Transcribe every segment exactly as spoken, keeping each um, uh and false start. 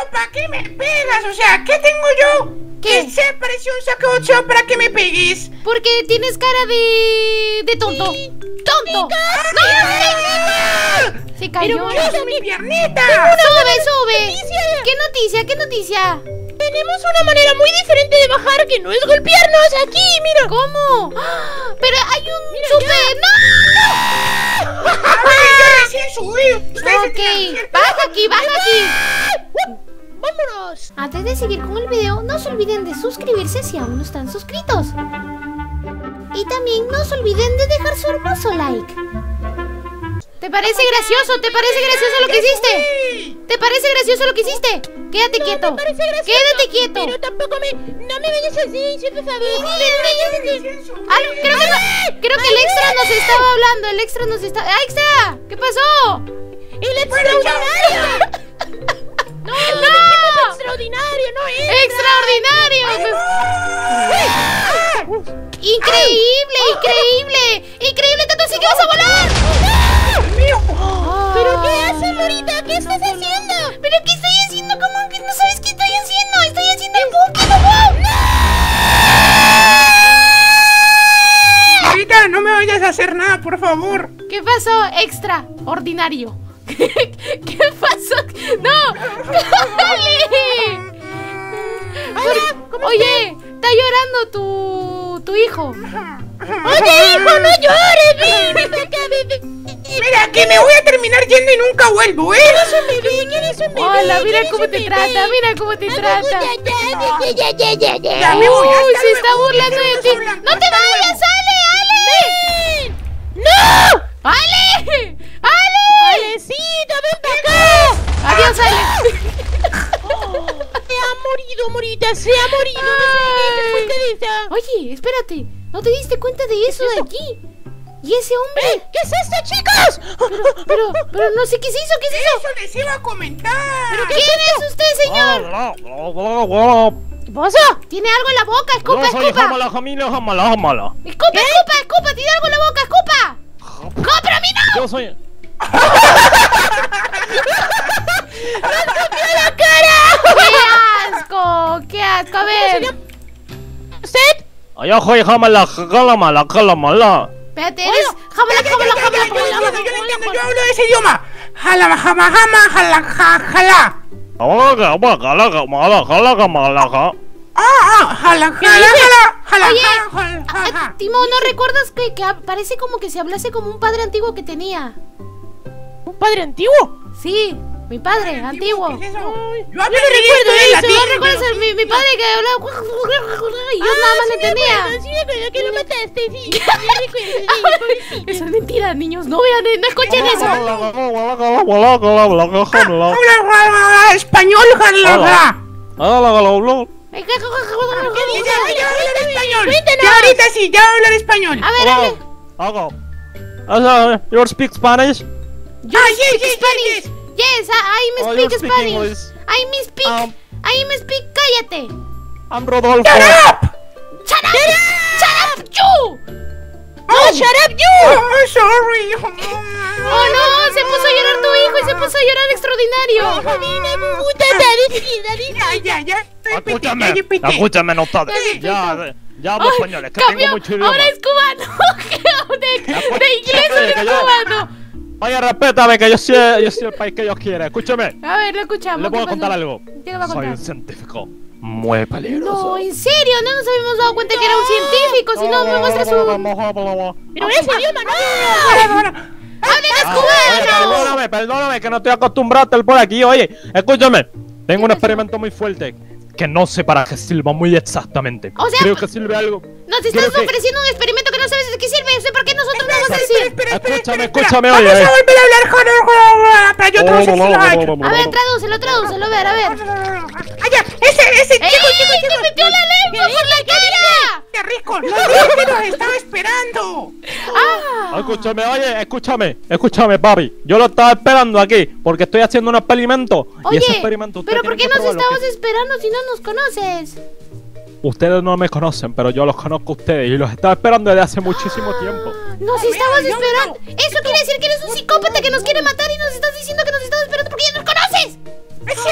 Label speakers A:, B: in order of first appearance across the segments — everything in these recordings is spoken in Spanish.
A: ¿para qué me pegas? O sea, ¿qué tengo yo?
B: ¿Qué?
A: ¿Qué se pareció un saco de boxeo para que me pegues?
B: Porque tienes cara de... de tonto. ¡Tonto! ¡No! Se cayó.
A: ¡Pero yo mi piernita!
B: ¡Sube, sube! ¿Qué noticia? ¿Qué noticia?
C: Tenemos una manera muy diferente de bajar que no es golpearnos. Aquí, mira.
B: ¿Cómo? ¡Ah! Pero hay un
C: Mira,
B: super... ¡No!
A: A ver, yo recién subí. Ustedes se tiran-
B: Ok, baja aquí, baja aquí.
C: ¡Vámonos!
B: Antes de seguir con el video, no se olviden de suscribirse si aún no están suscritos. Y también no se olviden de dejar su hermoso like. ¿Te parece gracioso? ¿Te parece gracioso lo que hiciste? ¿Te parece gracioso lo que hiciste? Quédate
C: No
B: quieto.
C: me parece gracioso,
B: Quédate quieto.
C: Pero tampoco me... No me vayas así, sí, por favor.
B: Ah, creo que, no- creo que el extra nos estaba hablando. El extra nos está... ¡Ah, extra! ¿Qué pasó?
C: ¡El extraordinario! ¡No! ¡No! ¡Extraordinario! ¡No es!
B: ¡Extraordinario! ¡Increíble! ¡Increíble! ¡Increíble! ¡Tanto así que vas a volar!
C: ¿Pero qué haces, Morita? ¿Qué estás haciendo?
B: ¿Pero qué estoy haciendo? ¿Cómo que no sabes qué estoy haciendo? ¡Estoy haciendo el buque! ¡No!
A: Ahorita no me vayas a hacer nada, por favor.
B: ¿Qué pasó? Extraordinario. ¿Qué pasó? ¡No! ¡Dale! Por- Oye, está llorando tu, tu hijo.
C: ¡Oye, hijo, no llores! ¡Ven, ven acá, ven, ven!
A: Mira, que me voy a terminar yendo y nunca vuelvo, ¿eh?
C: ¿Quieres un bebé? ¿Quieres un bebé?
B: Hola, mira
C: ¿Quieres
B: cómo
C: un
B: te
C: bebé?
B: trata, mira cómo te trata.
C: Ya, ya, ya, ya, ya, ya.
A: Ya me voy, hasta
B: Uy, se
A: luego.
B: está burlando de ti.
A: Seguimos hablando,
B: ¡No te
A: hasta
B: vayas, Ale! ¡Ale!
C: ¡No!
B: ¡Ale! ¡Ale!
C: ¡Alecito, ven para acá!
B: Adiós, Ale.
C: Se ha morido, Morita, se ha morido. No sé qué te cuenta de esa.
B: Oye, espérate. ¿No te diste cuenta de eso de aquí? ¿Y ese hombre?
C: ¿Qué es esto, chicos?
B: Pero, pero no sé qué se hizo, ¿qué se hizo?
A: Eso les iba a comentar.
B: ¿Quién es usted, señor?
C: ¿Qué pasa?
B: ¿Tiene algo en la boca? Escupa,
D: Yo soy
B: escupa.
D: Jamala, Jamila, Jamala, Jamala.
B: Escupa, escupa, escupa. Tiene algo en la boca, escupa. ¡No, pero a mí no!
D: Yo soy...
B: ¡Qué asco! ¡Qué asco! A ver.
C: ¿Usted?
D: Yo soy Jamala, Jamala, Jamala.
B: Espérate, eres... Jamala,
A: Yo,
B: jamala,
A: yo, yo,
B: jamala,
A: yo, yo, yo,
B: jamala.
A: yo lo entiendo, yo hablo de ese idioma. Jala, jama, jama, jala, ja, jala.
D: Jamala, Jamala, Jamala, Jamala, Jamala.
A: Ah, ah, jala, jala, jala, jala,
B: Oye,
A: jala, jala,
B: ah,
A: jala.
B: Timo, ¿no recuerdas que, que parece como que se hablase como un padre antiguo que tenía?
C: ¿Un padre antiguo?
B: Sí, mi padre antiguo.
A: ¿Qué es eso? Yo
C: Yo
A: aprendí
C: no recuerdo
A: esto en
C: eso,
A: latín,
B: ¿No recuerdas
A: pero-
B: a mi, mi padre que hablaba y yo nada más le entendía?
C: Sí, me acuerdo que lo mataste, sí. Sí, me recuerdo, sí,
B: Eso es mentira, niños, no vean, no escuchen eso.
A: Habla, habla, español, jala, jala.
B: ¿Qué
A: ¿Qué dice? Ya va a hablar español.
C: Cuéntanos.
A: Ya ahorita sí, ya va a hablar español.
B: A ver, hable.
D: Hello. You speak Spanish?
B: Yo
A: Ah, yes,
B: speak
A: yes,
B: Spanish.
A: yes,
B: Yes, I, I
D: Oh,
B: speak
D: you speak
B: Spanish.
D: English.
B: I me speak.
D: Um,
B: I me speak. Cállate.
D: I'm Rodolfo.
A: Shut up!
B: Shut up. Shut up, you.
A: Oh, shut up, you! Oh, sorry.
B: Oh no, se puso a llorar tu hijo y se puso a llorar extraordinario.
A: Ya, ya, ya.
D: Escúchame,
A: Ya repite.
D: escúchame, no está.
B: repito.
D: Ya, ya hablo
B: Ay,
D: español, es que
B: cambió.
D: tengo mucho idioma.
B: Ahora es cubano. de, de inglés
D: Escúchame,
B: es
D: que yo-
B: cubano.
D: Oye, respétame, que yo soy, yo soy el país que ellos quieren. Escúchame,
B: A ver, lo escuchamos.
D: le
B: ¿qué
D: puedo
B: pasó?
D: contar algo.
B: ¿Qué le va a
D: Soy
B: contar?
D: un científico muy peligroso.
B: No, en serio, no nos habíamos dado cuenta que era un científico. Si no, me muestra su.
C: Pero ese idioma no.
B: ¡Hablen
D: Ah,
B: es
D: oye,
B: cubano!
D: perdóname, perdóname, que no estoy acostumbrado a estar por aquí. Oye, escúchame, tengo un experimento muy fuerte que no sé para qué sirva muy exactamente.
B: O sea,
D: creo que sirve algo.
B: Nos estás
D: creo que-
B: ofreciendo un experimento que no sabes de qué sirve. No sé por qué nosotros no vamos a decir.
A: Espera, espera,
D: Escúchame,
A: espera,
D: escúchame,
A: espera.
D: oye,
A: Vamos a
D: eh.
A: volver a hablar, joder, joder, para yo traducirlo.
B: A ver, tradúcelo, tradúcelo. A ver, a ver.
A: Allá, ese, ese,
B: ¡Ey!
A: chico, chico,
B: ¡Te metió la lengua por la cara!
A: ¡Qué rico! ¡Lo dije que los estaba esperando!
B: ¡Ah!
D: Escúchame, oye, escúchame, escúchame, papi. Yo lo estaba esperando aquí porque estoy haciendo un experimento. y ese
B: Oye,
D: experimento usted
B: pero ¿por qué
D: tiene que
B: nos
D: probarlo,
B: estabas
D: ¿ok?
B: esperando si no nos conoces?
D: Ustedes no me conocen, pero yo los conozco a ustedes y los estaba esperando desde hace muchísimo tiempo.
B: Nos
A: mira,
B: estabas
A: yo
B: esperando.
A: no.
B: Eso quiere decir que eres un psicópata que nos quiere matar y nos estás diciendo que nos estabas esperando porque ya nos conoces.
A: ¡Es cierto!
D: No,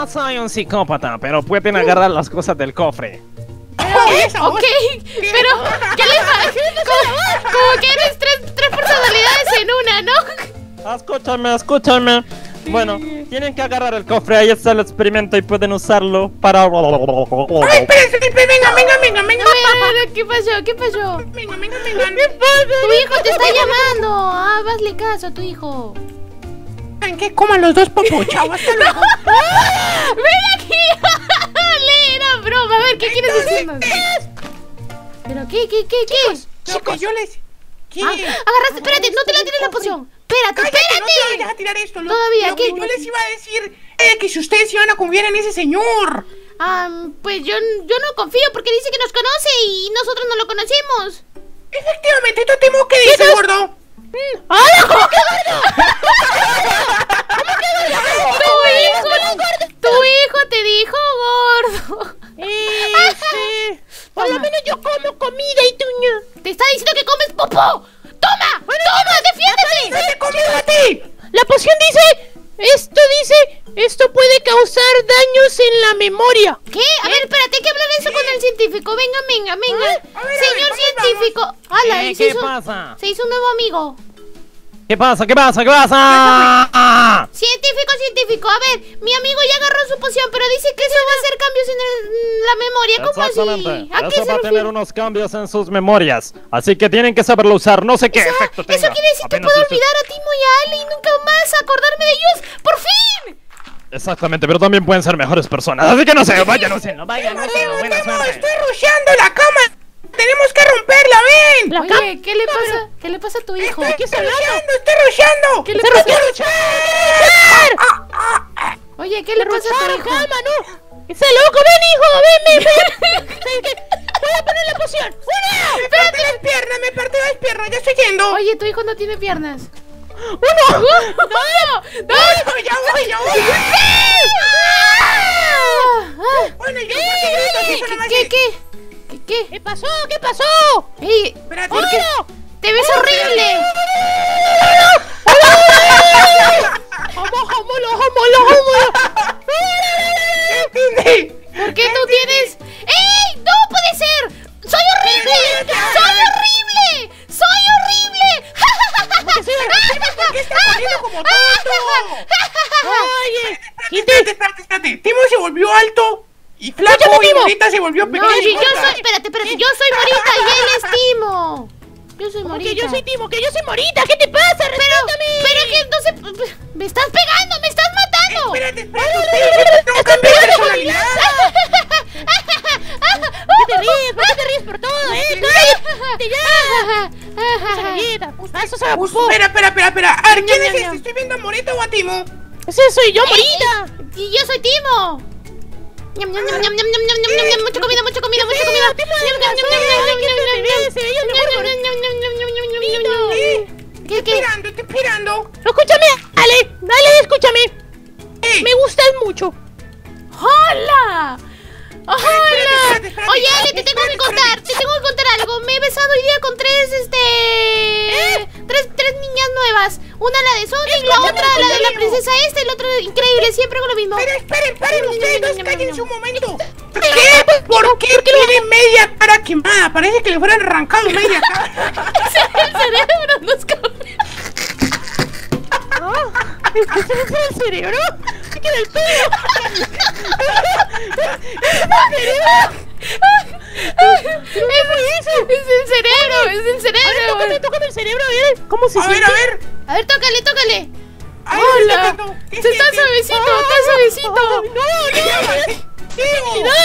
D: no soy un psicópata, pero pueden agarrar las cosas del cofre.
A: Eso,
B: Ok, pero ¿qué les pasa? Como, como que eres tres, tres personalidades en una, ¿no?
D: Escúchame, escúchame. Bueno, tienen que agarrar el cofre, ahí está el experimento y pueden usarlo para...
A: Ay, espérense, espérense, venga, venga, venga, venga.
B: A ver, a ver, ¿qué pasó? ¿Qué pasó?
A: Venga, venga, venga.
B: Tu hijo te está llamando. Ah, hazle caso a tu hijo.
A: ¿En qué coman los dos popo, chavo? Hasta luego.
B: ¡Ven aquí! ¡Le, era broma! A ver, ¿qué quieres decirnos? ¿Pero qué, qué, qué, qué?
A: Lo que yo les... ¿Qué?
B: Ah, agarraste, espérate, no te la tires la poción. Espérate,
A: Cállate,
B: espérate.
A: no te vayas a tirar esto. Lo,
B: Todavía,
A: lo
B: ¿qué?
A: que yo les iba a decir es que si ustedes se iban a confiar en ese señor.
B: Ah, pues yo, yo no confío porque dice que nos conoce y nosotros no lo conocemos.
A: Efectivamente, ¿tú Timo qué dices, gordo?
C: ¡Hola, cómo que gordo!
B: Tu hijo, tu hijo te dijo gordo.
C: Eh, sí. Por lo menos yo como comida y tú no.
B: Te está diciendo que comes popó. ¡Toma! ¡Toma! ¡Defiéndete!
A: ¡No te comido a ti!
C: La poción dice, esto dice, esto puede causar daños en la memoria.
B: ¿Qué? A ver, espérate, hay que hablar eso con el científico. Venga, venga, venga.
A: A ver, a
B: Señor
A: ver, ¿dónde
B: científico. Ala,
D: ¿Qué,
B: y se
D: qué
B: hizo,
D: pasa?
B: se hizo un nuevo amigo.
D: ¿Qué pasa? ¿Qué pasa? ¿Qué pasa?
B: Científico, científico. A ver, mi amigo ya agarró su poción, pero dice que eso va a hacer cambios en el- la memoria. ¿Cómo así?
D: Exactamente.
B: ¿A qué
D: Eso
B: se
D: va a
B: refiere?
D: tener unos cambios en sus memorias. Así que tienen que saberlo usar. No sé qué
B: O sea,
D: efecto tenga.
B: eso quiere decir que
D: Apenas
B: puedo
D: uses-
B: olvidar a Timo y a Ale y nunca más acordarme de ellos. ¡Por fin!
D: Exactamente, pero también pueden ser mejores personas. Así que no sé, vayan, no sé, no vayan, no sé,
A: Timo,
D: buena
A: Timo,
D: suerte.
A: estoy rusheando la cama. Tenemos que romperla, ven.
C: La
B: Oye, ¿qué le pasa? ¿Qué le pasa a tu hijo?
A: Estoy rusheando, estoy rusheando.
B: ¿Qué le
A: ¡Se
B: pasa?
A: rompió rushar!
B: Oye, ¿qué le pasa a tu
C: la
B: hijo?
C: cama, ¿no? ¡Está loco! ¡Ven, hijo! ¡Ven, ven, ven! ¿Sabes qué? Voy a poner la poción. ¡Una!
A: Me partí las piernas, me partí las piernas, ya estoy yendo.
B: Oye, tu hijo no tiene piernas.
C: ¡Uno!
B: ¡No! ¡No!
A: No, ya voy, ya voy.
B: Ah,
A: Bueno, yo ¿por qué gritas? Eso
B: ¿Qué,
A: nomás
B: qué,
A: es-
B: qué? ¿Qué, qué?
C: ¿Qué pasó? ¿Qué pasó?
B: Ey,
A: Espérate,
B: ¿por qué?
C: ¡Uno!
B: ¡Te ves horrible!
C: ¡Vamos, vámonos, vámonos, vámonos!
A: ¿entiendes?
B: ¿Por qué tú tienes...? ¡Ey! ¡No puede ser! ¡Soy horrible! ¡Soy horrible! ¡Soy horrible!
A: ¿Por qué está corriendo como tonto?
C: Oye,
A: Espérate, espérate, espérate. Timo se volvió alto y flaco
C: Escúchame,
A: y
C: Timo.
A: Morita se volvió
B: No,
A: pequeño.
B: yo, yo soy... Espérate, espérate. Yo soy Morita y él es Timo. Yo soy Morita.
C: que yo soy Timo, que yo soy Morita. ¿Qué te pasa?
B: Pero...
C: ¡Respétame!
B: Pero que entonces... ¡Me estás pegando! ¡Me estás matando!
A: Espérate, espérate, ustedes no cambian de personalidad.
C: ¿Por qué te ríes? ¿Por qué te ríes por todo, eh? ¡Cállate ya! Esa galleta. Ah, eso sabe a
A: Pues,
C: popó.
A: espera, espera, espera, espera. A ver, ¿quién
B: Ñam,
A: es
B: ñam,
A: este?
B: ñam.
A: ¿Estoy viendo a Morita o a Timo?
C: Ese soy yo, Morita.
B: Y yo soy Timo. Ñam, ñam, ñam, ñam, ñam, ñam, ñam, ñam, ñam, mucha comida, mucha comida, mucha comida.
C: Timo,
B: Ñam, ñam, ñam, ñam, ñam, ñam, ñam, ñam.
C: Se veía el mejor.
B: Ñam, ñam, ñam, ñam, ñam, ñam, ñam, ñam, ñam.
A: ¿Qué?
B: ¿Qué,
A: Estoy
B: qué?
A: esperando, estoy esperando.
C: Escúchame, Ale. Dale, escúchame.
A: Ey,
C: Me gustas mucho.
B: ¡Hola! ¡Hola!
A: espérate, espérate,
B: Oye,
A: espérate,
B: Ale, te tengo que
A: espérate,
B: contar, te tengo que contar algo. Me he besado hoy día con tres, este... Tres, tres niñas nuevas. Una la de Sonic, la otra la de la princesa esta y la otra increíble, siempre con lo mismo.
A: Esperen, esperen, esperen, ustedes dos cállense un momento. ¿Por
B: Pero,
A: qué? ¿Por qué tiene media cara quemada? Parece que le fueran arrancado media cara.
B: El cerebro nos cambió.
C: ¿Ese es el cerebro? ¿Qué queda el pelo?
B: Es, es el cerebro, es el cerebro.
C: Tócame, tócame el cerebro, a ver. ¿Cómo se
A: A ver,
C: siente?
A: a ver.
B: A ver, tócale, tócale.
A: Ay,
B: Hola.
A: está tocando. ¿Qué
B: Se está
A: sientes?
B: suavecito, está suavecito.
A: Timo.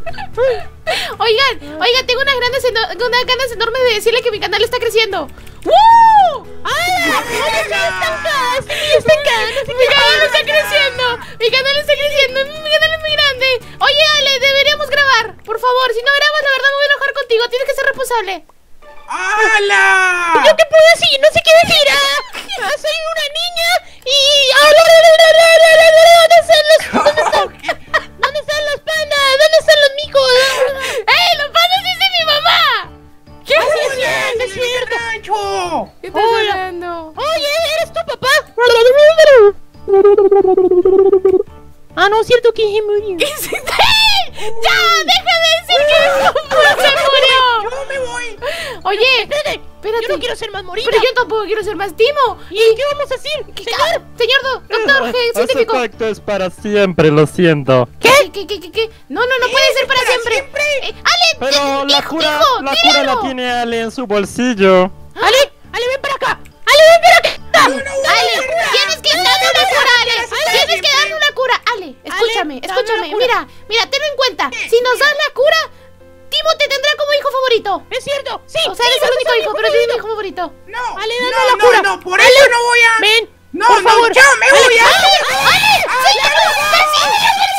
B: Oigan, oigan, tengo unas grandes, eno- unas ganas enormes de decirle que mi canal está creciendo. ¡Woo!
C: ¡Hala! ¡Oye, está estancada! ¡Está estancada! No sé
B: Mi
C: qué
B: canal está
C: pasa.
B: creciendo. Mi canal está creciendo. Mi canal es muy grande. Oye, Ale, deberíamos grabar. Por favor, si no grabas, la verdad me voy a enojar contigo. Tienes que ser responsable.
A: ¡Hala!
C: ¿Yo qué puedo decir? No sé qué decir. Ah, Ah, soy una niña y... ¿Dónde están los... ¿Dónde están? ¿Dónde están los pandas? ¿Dónde están los micos?
B: ¡Eh, los panes es de mi mamá! ¿Qué
C: Ah, sí, es
B: haces?
C: cierto, es cierto.
A: Nacho!
B: ¿Qué estás
C: Hola.
B: hablando?
C: Oye, ¿eres tu papá? Ah, no es cierto que se murió.
B: ¡Ya! ¡Deja de decir que no se murió!
A: Yo me voy.
B: Oye,
C: Espérate,
B: espérate.
C: yo no quiero ser más morita.
B: Pero yo tampoco quiero ser más Timo.
C: ¿Y qué vamos a decir?
B: ¿Qué-
C: Señor,
B: Señor do- doctor,
D: Ese
B: je- científico.
D: efecto es para siempre, lo siento.
B: ¿Qué? ¿Qué, qué, qué, qué? No, no, no puede ser para,
A: para
B: siempre.
A: siempre?
B: Eh, Ale,
D: Pero
B: eh,
D: la
B: hijo,
D: cura,
B: hijo,
D: la
B: dile
D: cura la
B: algo.
D: tiene Ale en su bolsillo.
C: Ale, Ale, ven para acá. Ale, ven para acá.
B: Ale, tienes que darme una cura, Ale. Tienes que darme una cura. Ale, escúchame,
C: dame
B: escúchame.
C: una cura.
B: Mira, mira, tenlo en cuenta. Si nos das la cura, Timo te tendrá como hijo favorito.
C: Es cierto, sí.
B: O sea, eres
C: sí,
B: el único
C: vas a ser
B: hijo,
C: mi
B: pero es mi
C: favorito.
B: hijo favorito.
A: No,
C: Ale, dame
A: no,
C: la
A: no,
C: cura.
A: no, por
C: Ale,
A: eso no voy a...
C: Ven,
A: No,
C: por
A: no,
C: favor.
A: yo me voy a...
B: Ale, señor, vecino,